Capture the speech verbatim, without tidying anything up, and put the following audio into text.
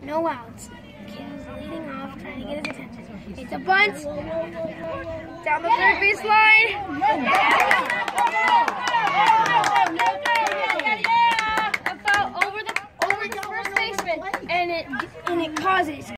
no outs. Kid is leading off, trying to get his attention. It's a bunt down the third base line. A foul over the over the first baseman, and it and it causes